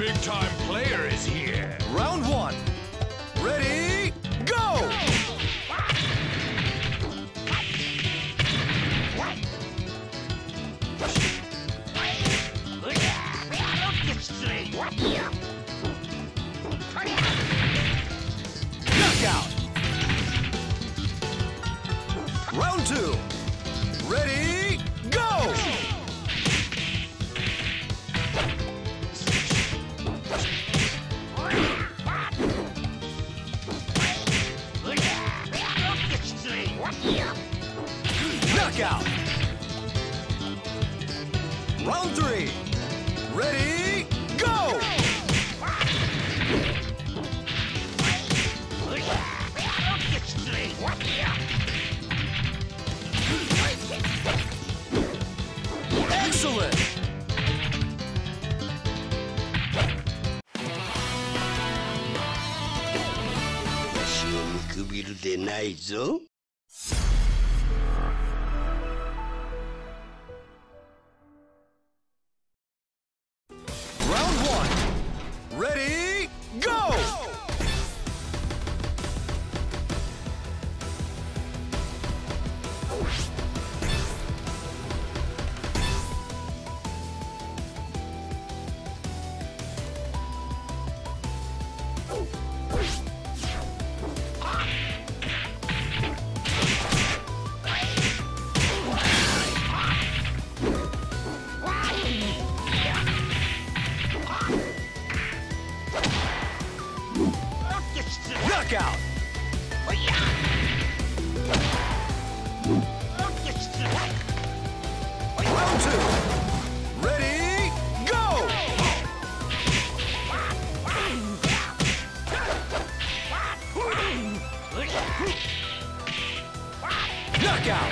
big-time player is here. Round one. Ready, go! Knockout! Round two. Ready, go! Knockout! Round three. Ready, go! Excellent! 私を見くびるでないぞ。 Round one. Ready, go! Knockout! Round two. Ready, go! Knockout!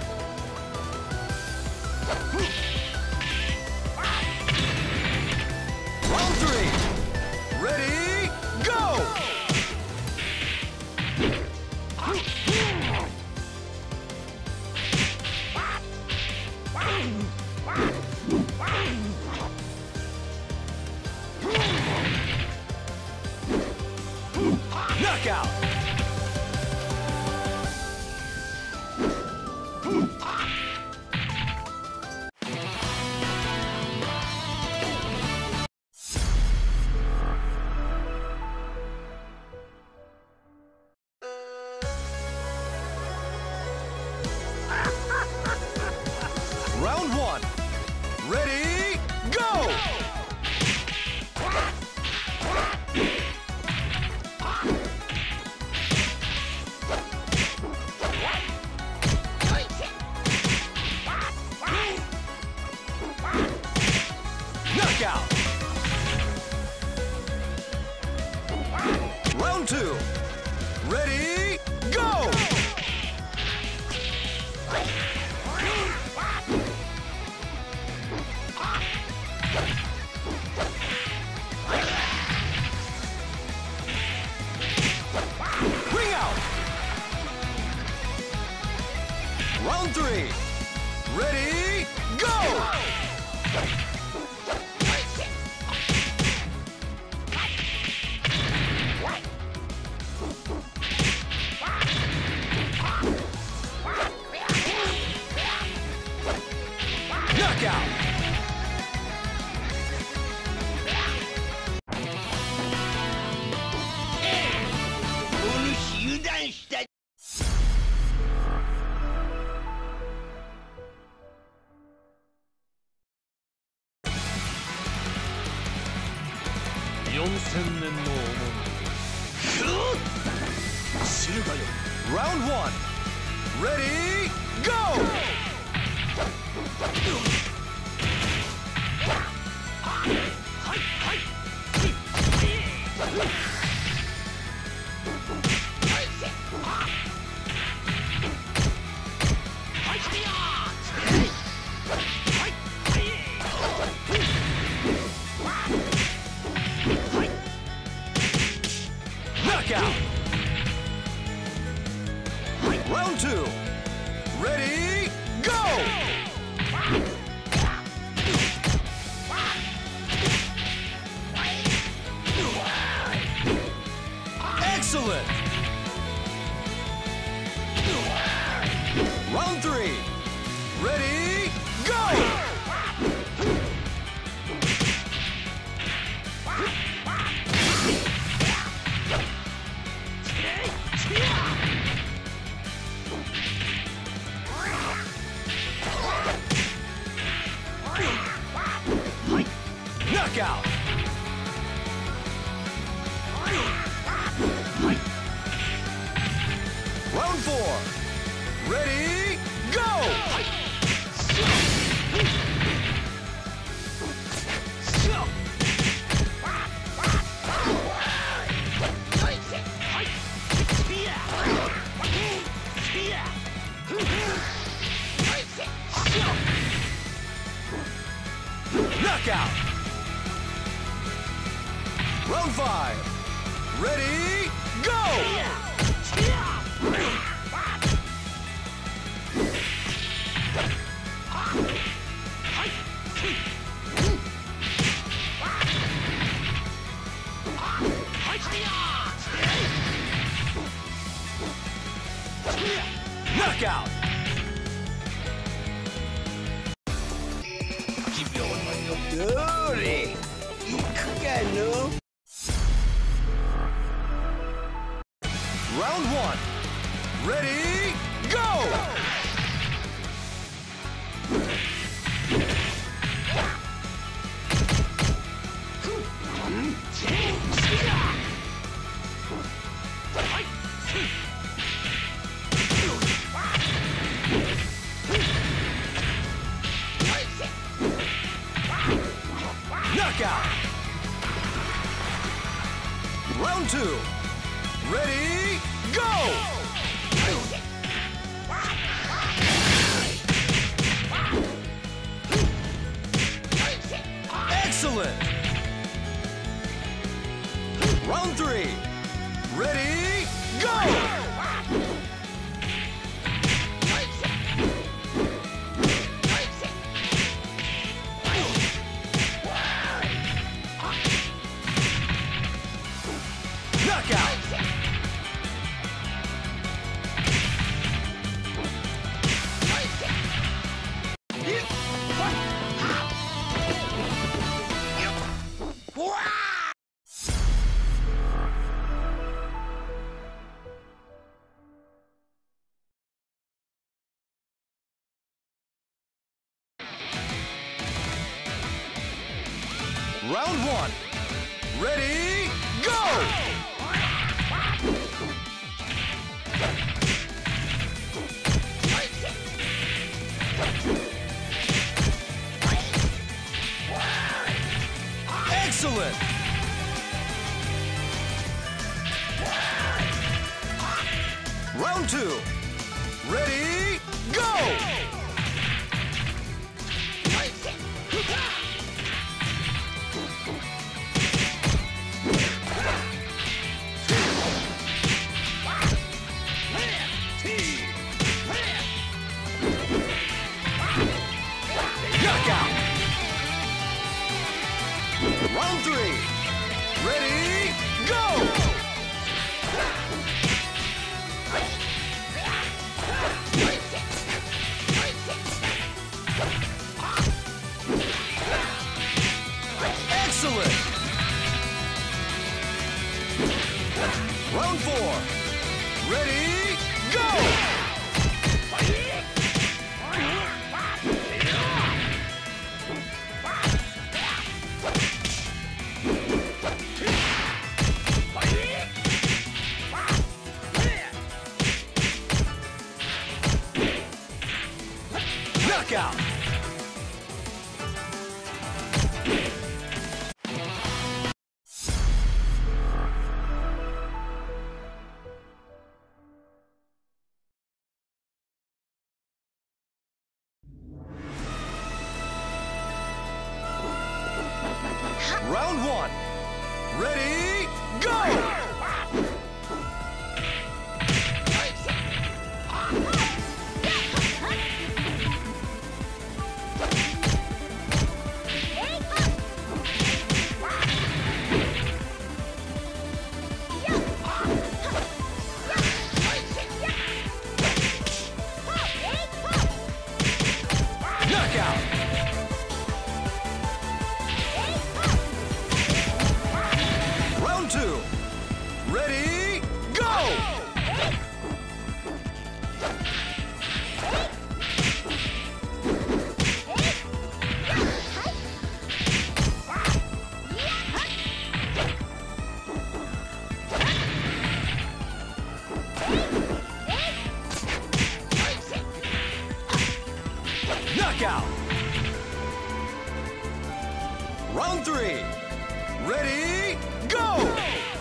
Round three. Ready, go! Knockout! Round one. Ready, go! Knockout! Round two. Ready, go! Ring out! Round three. Ready, go! Knockout! Round one. Ready, go! Knockout! Round two. Round 3. Ready, go! Knockout! Round 4. Ready, go! Knockout! Round 5. Ready, go! Knockout! 그래, 이크가노. Round 1. Ready, go! Knockout! Round 2. Ready, go! Excellent! Round 3. Ready, go! Knockout! Round 1. Ready, go! Excellent! Round 2. Ready, go! Knockout! Round 3. Ready, go! Excellent! Round 4. Ready, go! Knockout! Round 1. Ready, go! Knockout. Round 3. Ready, go!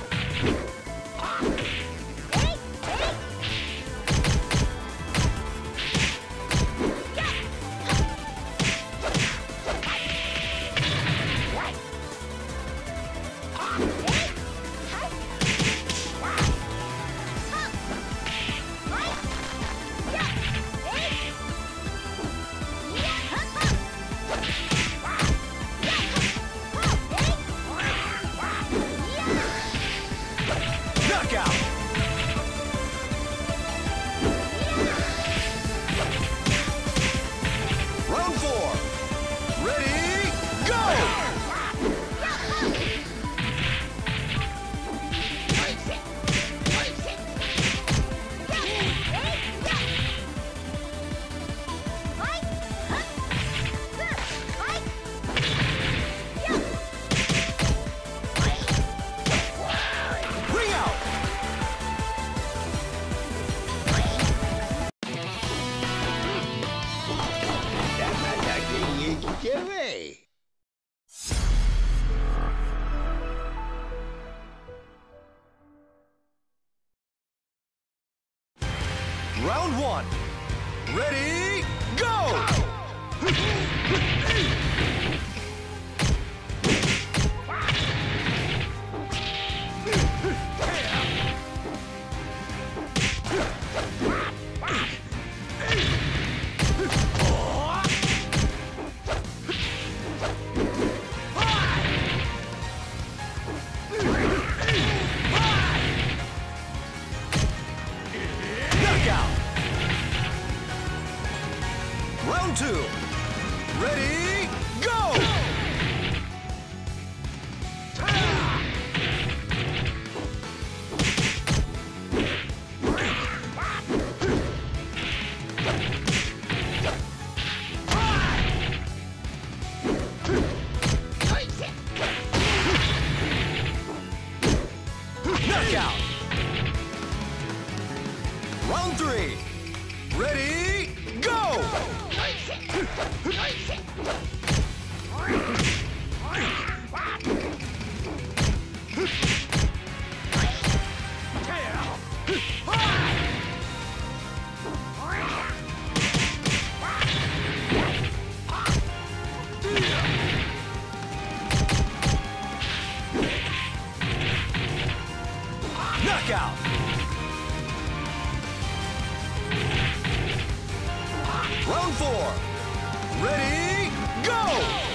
Knockout! Round 4. Ready, go! Ring out! Round 1. Ready, go! Knockout! Round 2. Ready, go! Knockout! Round 3. Ready, go! Knockout! Round 4. Ready, go!